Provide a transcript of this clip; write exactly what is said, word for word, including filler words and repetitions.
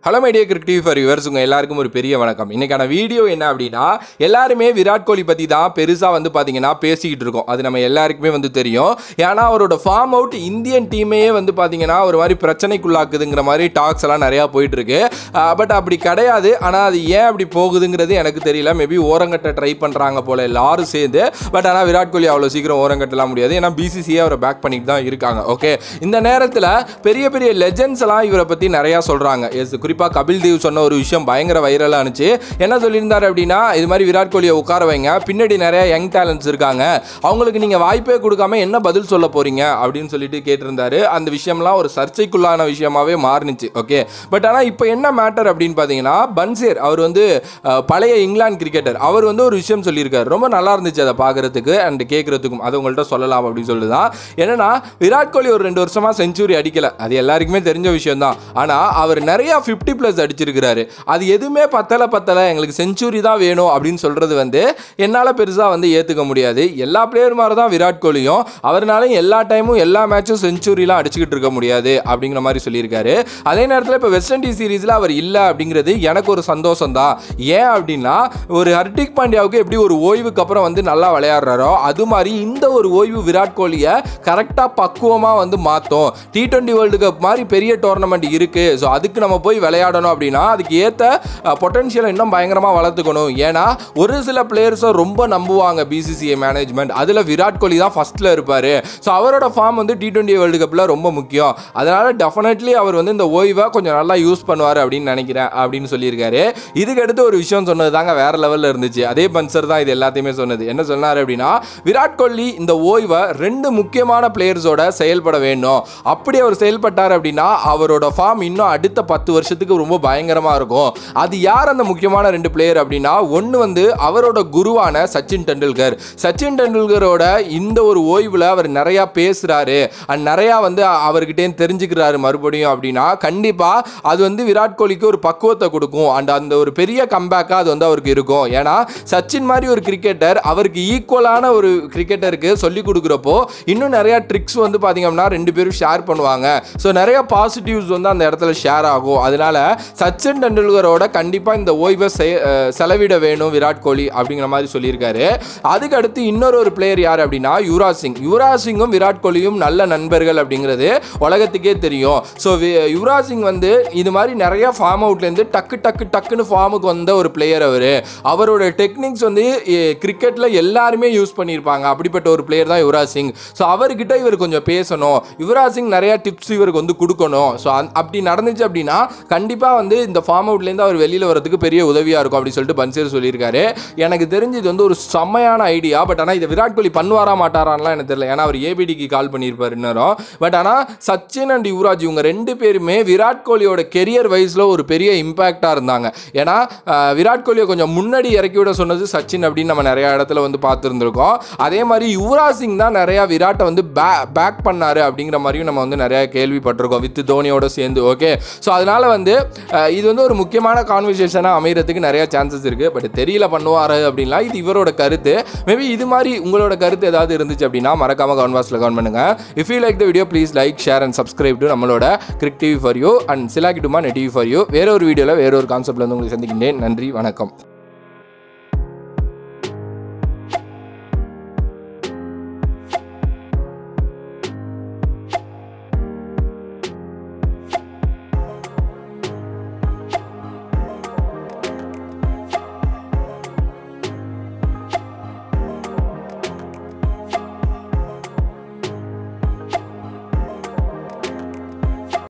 Hello my dear cricket for yours, உங்கள் எல்லாருக்கும் ஒரு பெரிய வணக்கம். இன்றைக்கான வீடியோ என்ன அப்படின்னா, எல்லாருமே விராட் கோலி பற்றி தான் பெருசாக வந்து பார்த்தீங்கன்னா பேசிக்கிட்டு இருக்கோம். அது நம்ம எல்லாருக்குமே வந்து தெரியும். ஏன்னா அவரோட ஃபார்ம் அவுட் இந்தியன் டீமையே வந்து பார்த்தீங்கன்னா ஒரு மாதிரி பிரச்சனைக்குள்ளாக்குதுங்கிற மாதிரி டாக்ஸ் எல்லாம் நிறையா போயிட்டுருக்கு. பட் அப்படி கிடையாது. ஆனால் அது ஏன் அப்படி போகுதுங்கிறது எனக்கு தெரியல. மேபி ஓரங்கட்ட ட்ரை பண்ணுறாங்க போல் எல்லாரும் சேர்ந்து. பட் ஆனால் விராட் கோலி அவ்வளோ சீக்கிரம் ஓரங்கட்டலாம் முடியாது. ஏன்னா பிசிசிஐ அவரை பேக் பண்ணிட்டு தான் இருக்காங்க. ஓகே, இந்த நேரத்தில் பெரிய பெரிய லெஜெண்ட்ஸ் எல்லாம் இவரை பற்றி நிறையா சொல்கிறாங்க. எஸ், குறிப்பாக கபில் தேவ் சொன்ன ஒரு விஷயம் பயங்கர வைரலாக இருந்துச்சு. என்ன சொல்லியிருந்தார் அப்படின்னா, இது மாதிரி விராட் கோலியை உட்கார வைங்க, பின்னாடி நிறைய யங் டேலண்ட்ஸ் இருக்காங்க, அவங்களுக்கு நீங்கள் வாய்ப்பே கொடுக்காம என்ன பதில் சொல்ல போறீங்க அப்படின்னு சொல்லிட்டு கேட்டிருந்தாரு. அந்த விஷயம்லாம் ஒரு சர்ச்சைக்குள்ளான விஷயமாவே மாறுனுச்சு. ஓகே, பட் ஆனால் இப்போ என்ன மேட்டர் அப்படின்னு பார்த்தீங்கன்னா, பன்சேர் அவர் வந்து பழைய இங்கிலாந்து கிரிக்கெட்டர், அவர் வந்து ஒரு விஷயம் சொல்லியிருக்காரு. ரொம்ப நல்லா இருந்துச்சு அதை பார்க்கறதுக்கு அண்ட் கேட்கறதுக்கும். அது உங்கள்கிட்ட சொல்லலாம் அப்படின்னு சொல்லிதான். என்னன்னா, விராட் கோலி ஒரு ரெண்டு வருஷமா செஞ்சுரி அடிக்கல, அது எல்லாருக்குமே தெரிஞ்ச விஷயம் தான். ஆனால் அவர் நிறைய ஃபிஃப்டி பிளஸ் அடிச்சிருக்கிறாரு. அது எதுவுமே பத்தல பத்தல எங்களுக்கு செஞ்சுரி தான் வேணும் அப்படின்னு சொல்றது வந்து என்னால் பெருசாக வந்து ஏற்றுக்க முடியாது. எல்லா பிளேயர் மாதிரி தான் விராட் கோலியும், அவர்னாலும் எல்லா டைமும் எல்லா மேட்சும் செஞ்சுரிலாம் அடிச்சுக்கிட்டு இருக்க முடியாது அப்படிங்கிற மாதிரி சொல்லியிருக்காரு. அதே நேரத்தில் இப்போ வெஸ்ட் இண்டீஸ் சீரீஸில் அவர் இல்லை அப்படிங்கிறது எனக்கு ஒரு சந்தோஷம் தான். ஏன் அப்படின்னா, ஒரு ஹர்திக் பாண்டியாவுக்கு எப்படி ஒரு ஓய்வுக்கு அப்புறம் வந்து நல்லா விளையாடுறாரோ அது மாதிரி இந்த ஒரு ஓய்வு விராட் கோலியை கரெக்டாக பக்குவமாக வந்து மாற்றும். டி டுவெண்ட்டி வேர்ல்டு கப் மாதிரி பெரிய டோர்னமெண்ட் இருக்குது. ஸோ அதுக்கு நம்ம போய் விளையாடணும் அப்படின்னா அதுக்கு ஏற்ற பொட்டன்ஷியலை இன்னும் பயங்கரமாக வளர்த்துக்கணும். ஏன்னா ஒரு சில பிளேயர்ஸை ரொம்ப நம்புவாங்க பிசிசிஐ மேனேஜ்மெண்ட். அதில் விராட் கோலி தான் ஃபர்ஸ்ட்டில் இருப்பார். ஸோ அவரோட ஃபார்ம் வந்து டி டுவெண்ட்டி வேர்ல்டு கப்பில் ரொம்ப முக்கியம். அதனால் டெஃபினெட்லி அவர் வந்து இந்த ஓய்வை கொஞ்சம் நல்லா யூஸ் பண்ணுவார் அப்படின்னு நினைக்கிறேன் அப்படின்னு சொல்லியிருக்காரு. இதுக்கு அடுத்து ஒரு விஷயம் சொன்னது தாங்க வேற லெவலில் இருந்துச்சு. அதே பன்சர் தான் இது எல்லாத்தையுமே சொன்னது. என்ன சொன்னார் அப்படின்னா, விராட் கோலி இந்த ஓய்வை ரெண்டு முக்கியமான பிளேயர்ஸோட செயல்பட வேண்டும். அப்படி அவர் செயல்பட்டார் அப்படின்னா அவரோட ஃபார்ம் இன்னும் அடுத்த பத்து வருஷத்துக்கு ரொம்ப பயங்கரமா இருக்கும். அது யார் அந்த முக்கியமான ரெண்டு பிளேயர் அப்படின்னா, ஒன்னு வந்து அவரோட குருவான சச்சின் டெண்டுல்கர். சச்சின் டெண்டுல்கரோட இந்த ஒரு ஓய்வுல அவர் நிறைய பேசுறாரு, நிறைய வந்து அவர்கிட்ட தெரிஞ்சுக்கிறாரு மறுபடியும் அப்படின்னா கண்டிப்பா அது வந்து விராட் கோலிக்கு ஒரு பக்குவத்தை கொடுக்கும். அண்ட் அந்த ஒரு பெரிய கம்பேக்கா அது வந்து அவருக்கு இருக்கும். ஏன்னா சச்சின் மாதிரி ஒரு கிரிக்கெட்டர் அவருக்கு ஈக்குவலான ஒரு கிரிக்கெட்டருக்கு சொல்லிக் கொடுக்குறப்போ இன்னும் நிறைய ட்ரிக்ஸ் வந்து பாத்தீங்கன்னா ரெண்டு பேரும் ஷேர் பண்ணுவாங்க. ஸோ நிறைய பாசிட்டிவ்ஸ் வந்து அந்த இடத்துல ஷேர் ஆகும். அதனால சச்சின் டெண்டுல்கரோட கண்டிப்பா இந்த ஓய்வை செலவிட வேணும் விராட் கோலி அப்படிங்கிற மாதிரி சொல்லியிருக்காரு. அதுக்கு அடுத்து இன்னொரு ஒரு பிளேயர் யார் அப்படின்னா யுவராஜ் சிங். யுவராஜ் சிங்கும் விராட் கோலியும் நல்ல நண்பர்கள் அப்படிங்கிறது உலகத்துக்கே தெரியும். ஸோ யுவராஜ் சிங் வந்து இது மாதிரி நிறைய ஃபார்ம் அவுட்லேருந்து டக்கு டக்கு டக்குன்னு ஃபார்முக்கு வந்த ஒரு பிளேயர். அவர் அவரோட டெக்னிக்ஸ் வந்து கிரிக்கெட்டில் எல்லாருமே யூஸ் பண்ணியிருப்பாங்க. அப்படிப்பட்ட ஒரு பிளேயர் தான் யுவராஜ் சிங். ஸோ அவர்கிட்ட இவர் கொஞ்சம் பேசணும், யுவராஜ் சிங் நிறைய டிப்ஸ் இவருக்கு வந்து கொடுக்கணும். ஸோ அப்படி நடந்துச்சு அப்படின்னா கண்டிப்பாக வந்து இந்த ஃபார்ம் அவுட்லேருந்து அவர் வெளியில் வரதுக்கு பெரிய உதவியாக இருக்கும் அப்படின்னு சொல்லிட்டு பன்சேர் சொல்லியிருக்காரு. எனக்கு தெரிஞ்சு இது வந்து ஒரு செம்மையான ஐடியா. பட் ஆனால் இதை விராட் கோலி பண்ணுவாரா மாட்டாரான்லாம் எனக்கு தெரியல. ஏன்னா அவர் ஏபிடிக்கு கால் பண்ணியிருப்பார் இன்னும். பட் ஆனால் சச்சின் அண்ட் யுவராஜ் இவங்க ரெண்டு பேருமே விராட் கோலியோட கெரியர் வைஸில் ஒரு பெரிய இம்பாக்டாக இருந்தாங்க. ஏன்னா விராட் கோலியை கொஞ்சம் முன்னாடி இறக்கி விட சொன்னது சச்சின் அப்படின்னு நம்ம நிறைய இடத்துல வந்து பார்த்துருந்துருக்கோம். அதே மாதிரி யுவராஜ் சிங் தான் நிறையா விராட்டை வந்து பே பேக் பண்ணாரு அப்படிங்கிற மாதிரியும் நம்ம வந்து நிறையா கேள்விப்பட்டிருக்கோம் வித் தோனியோட சேர்ந்து. ஓகே, ஸோ அதனால வந்து இது வந்து ஒரு முக்கியமான கான்வர்சேஷனாக அமைகிறதுக்கு நிறைய சான்சஸ் இருக்குது. பட் தெரியல பண்ணுவார் அப்படின்னா இது இவரோட கருத்து. மேபி இது மாதிரி உங்களோட கருத்து ஏதாவது இருந்துச்சு அப்படின்னா மறக்காம கமெண்ட் பாக்ஸில் கமெண்ட் பண்ணுங்க. If you like the video please like share and subscribe to நம்மளோட crick TV for you and சிலாக்கிட்டுமா நெட் டிவி ஃபார் யூ. வேற ஒரு வீடியோவில் வேற ஒரு கான்செப்ட்ல வந்து உங்களுக்கு சந்திக்கின்றேன். நன்றி, வணக்கம்.